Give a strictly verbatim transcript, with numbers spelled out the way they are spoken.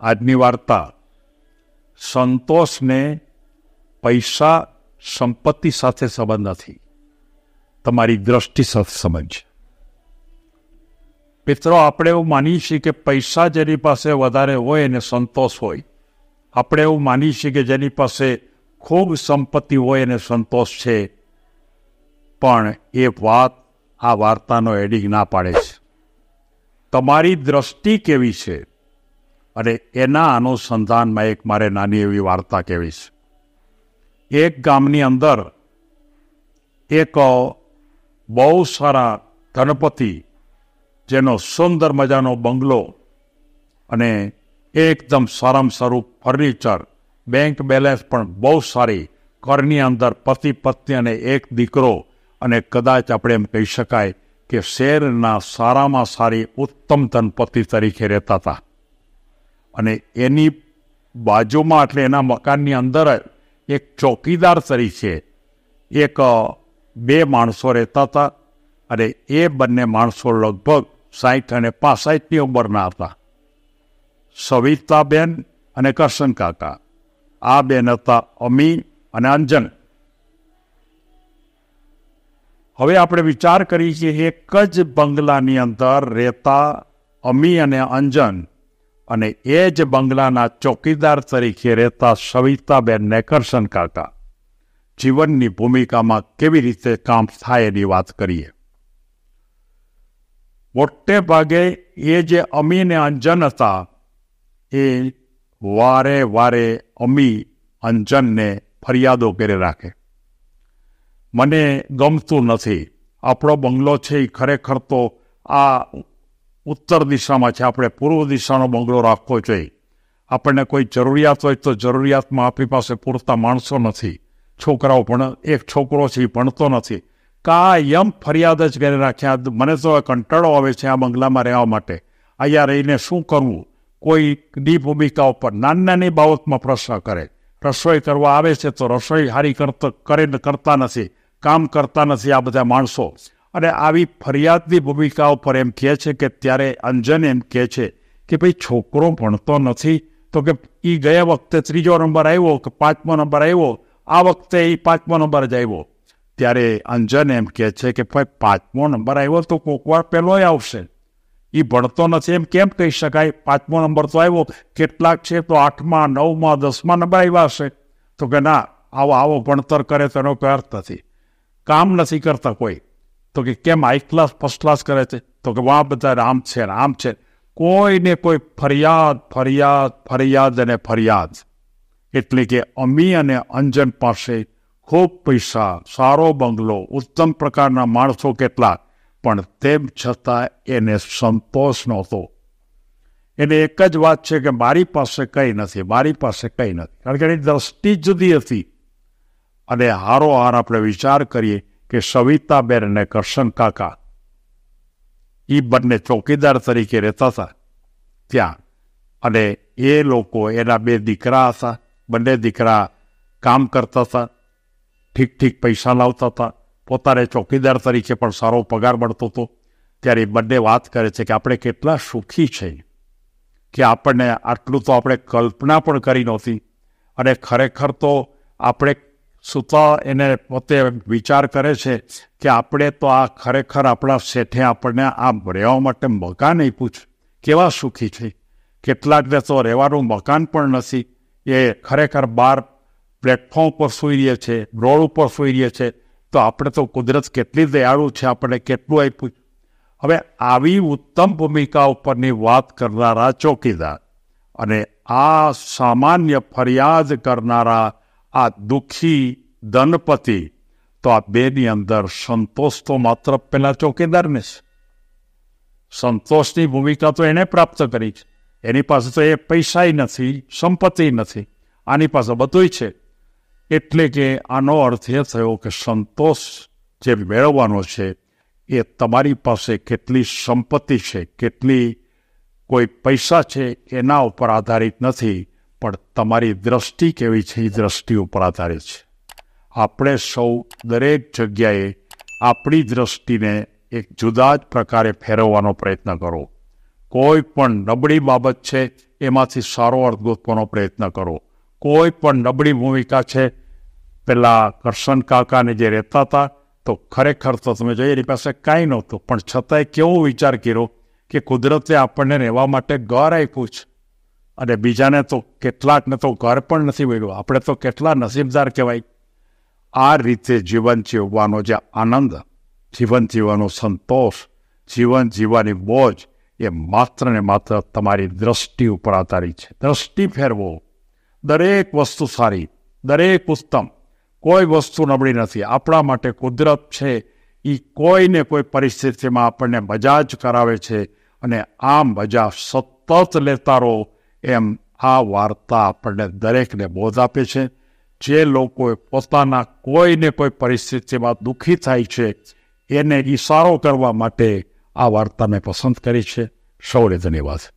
આજની વાર્તા સંતોષને પૈસા સંપત્તિ સાથે સંબંધ નથી, તમારી દ્રષ્ટિ સાથે સંબંધ છે. મિત્રો, આપણે એવું માનીએ છીએ કે પૈસા જેની પાસે વધારે હોય એને સંતોષ હોય. આપણે એવું માનીએ છીએ કે જેની પાસે ખૂબ સંપત્તિ હોય એને સંતોષ છે. પણ એ વાત આ વાર્તાનો એડિંગ ના પાડે છે. તમારી દ્રષ્ટિ કેવી છે અને એના અનુસંધાનમાં એક મારે નાની એવી વાર્તા કહેવી છે. એક ગામની અંદર એક બહુ સારા ધનપતિ, જેનો સુંદર મજાનો બંગલો અને એકદમ સારામાં સારું ફર્નિચર, બેંક બેલેન્સ પણ બહુ સારી, ઘરની અંદર પતિ પત્ની અને એક દીકરો, અને કદાચ આપણે એમ કહી શકાય કે શહેરના સારામાં સારી ઉત્તમ ધનપતિ તરીકે રહેતા હતા. અને એની બાજુમાં એટલે એના મકાનની અંદર એક ચોકીદાર તરીકે એક બે માણસો રહેતા હતા. અને એ બંને માણસો લગભગ સાઠ અને પાસઠની ઉંમરના હતા. સવિતાબેન અને કરશન કાકા, આ બેન હતા અમી અને અંજન. હવે આપણે વિચાર કરીએ કે એક જ બંગલાની અંદર રહેતા અમી અને અંજન, અને એ જ બંગલાના ચોકીદાર તરીકે રહેતા સવિતાબેન ને કરશન કાકા જીવનની ભૂમિકામાં કેવી રીતે કામ થાય એની વાત કરીએ. મોટે ભાગે એ જે અમી ને અંજન હતા, એ વારે વારે અમી અંજનને ફરિયાદો કરી રાખે. મને ગમતું નથી, આપણો બંગલો છે એ ખરેખર તો આ ઉત્તર દિશામાં છે, આપણે પૂર્વ દિશાનો બંગલો રાખવો જોઈએ. આપણને કોઈ જરૂરિયાત હોય તો જરૂરિયાતમાં આપણી પાસે પૂરતા માણસો નથી, છોકરાઓ પણ, એક છોકરો છે એ ભણતો નથી. કાયમ ફરિયાદ જ કરી રાખ્યા. મને તો કંટાળો આવે છે આ બંગલામાં રહેવા માટે. અહીંયા રહીને શું કરવું? કોઈ ડી ભૂમિકા ઉપર નાની નાની બાબતમાં પ્રશ્ન કરે. રસોઈ કરવા આવે છે તો રસોઈ સારી કરતા કરે કરતા નથી, કામ કરતા નથી આ બધા માણસો. અને આવી ફરિયાદની ભૂમિકા ઉપર એમ કહે છે કે ત્યારે અંજન એમ કહે છે કે ભાઈ છોકરો ભણતો નથી તો કે એ ગયા વખતે ત્રીજો નંબર આવ્યો કે પાંચમો નંબર આવ્યો, આ વખતે એ પાંચમો નંબર જ આવ્યો. ત્યારે અંજન એમ કહે છે કે ભાઈ પાંચમો નંબર આવ્યો તો કોક વાર પહેલો આવશે. એ ભણતો નથી એમ કેમ કહી શકાય? પાંચમો નંબર તો આવ્યો, કેટલાક છે તો આઠમા, નવમાં, દસમા નંબર આવ્યા હશે. તો કે ના, આવો આવો ભણતર કરે તો એનો કોઈ અર્થ નથી. કામ નથી કરતા કોઈ. તો કે કેમ હાઈ ક્લાસ ફર્સ્ટ ક્લાસ કરે છે? તો કે વાહ બધા આમ છે ને આમ છે. કોઈને કોઈ ફરિયાદ ફરિયાદ ફરિયાદ અને ફરિયાદ. એટલે કે અમી અને અંજન પાસે ખૂબ પૈસા, સારો બંગલો, ઉત્તમ પ્રકારના માણસો કેટલા, પણ તેમ છતાં એને સંતોષ નહોતો. એને એક જ વાત છે કે મારી પાસે કંઈ નથી, મારી પાસે કંઈ નથી. કારણ કે એની દ્રષ્ટિ જુદી હતી. અને હારોહાર આપણે વિચાર કરીએ કે સવિતાબેન અને કરશન કાકા એ બંને ચોકીદાર તરીકે રહેતા હતા ત્યાં. અને એ લોકો, એના બે દીકરા હતા, બંને દીકરા કામ કરતા હતા, ઠીક ઠીક પૈસા લાવતા હતા, પોતાને ચોકીદાર તરીકે પણ સારો પગાર મળતો હતો. ત્યારે બંને વાત કરે છે કે આપણે કેટલા સુખી છે કે આપણને આટલું તો આપણે કલ્પના પણ કરી નહોતી. અને ખરેખર તો આપણે સુતા એને પોતે વિચાર કરે છે કે આપણે તો આ ખરેખર આપણા શેઠે આપણને આ રહેવા માટે મકાન આપ્યું છે, કેવા સુખી છે. કેટલાકને તો રહેવાનું મકાન પણ નથી, એ ખરેખર બહાર પ્લેટફોર્મ પર સૂઈ રહે છે, રોડ ઉપર સૂઈ રહે છે. તો આપણે તો કુદરત કેટલી દયાળુ છે, આપણને કેટલું આપ્યું. હવે આવી ઉત્તમ ભૂમિકા ઉપરની વાત કરનારા ચોકીદાર અને આ સામાન્ય ફરિયાદ કરનારા આ દુઃખી ધનપતિ, તો આ બેની અંદર સંતોષ તો માત્ર પેલા ચોકીદારને છે. સંતોષની ભૂમિકા તો એને પ્રાપ્ત કરી છે. એની પાસે તો એ પૈસા નથી, સંપત્તિ નથી, આની પાસે બધું છે. એટલે કે આનો અર્થ એ થયો કે સંતોષ જે મેળવવાનો છે એ તમારી પાસે કેટલી સંપત્તિ છે, કેટલી કોઈ પૈસા છે એના ઉપર આધારિત નથી, પણ તમારી દ્રષ્ટિ કેવી છે એ દ્રષ્ટિ ઉપર આધારિત છે. આપણે સૌ દરેક જગ્યાએ આપણી દ્રષ્ટિને એક જુદા જ પ્રકારે ફેરવવાનો પ્રયત્ન કરો. કોઈ પણ નબળી બાબત છે એમાંથી સારો અર્થ ગોતવાનો પ્રયત્ન કરો. કોઈ પણ નબળી ભૂમિકા છે, પેલા કરશન કાકાને જે રહેતા હતા તો ખરેખર તો તમે જોઈએ એની પાસે કાંઈ નહોતું, પણ છતાંય કેવો વિચાર કર્યો કે કુદરતે આપણને રહેવા માટે ઘર આપ્યું છે, અને બીજાને તો કેટલાકને તો ઘર પણ નથી મળ્યું. આપણે તો કેટલા નસીબદાર કહેવાય. આ રીતે જીવન જીવવાનો જે આનંદ, જીવન જીવવાનો સંતોષ, જીવન જીવવાની બોજ એ માત્ર ને માત્ર તમારી દ્રષ્ટિ ઉપર આધારિત છે. દ્રષ્ટિ ફેરવો. દરેક વસ્તુ સારી, દરેક ઉત્તમ, કોઈ વસ્તુ નબળી નથી. આપણા માટે કુદરત છે એ કોઈને કોઈ પરિસ્થિતિમાં આપણને મજા જ કરાવે છે, અને આ મજા સતત લેતા રહો એમ આ વાર્તા આપણને દરેકને બોધ આપે છે. જે લોકો પોતાના કોઈને કોઈ પરિસ્થિતિમાં દુઃખી થાય છે એને ઈશારો કરવા માટે આ વાર્તા મેં પસંદ કરી છે. સૌને ધન્યવાદ.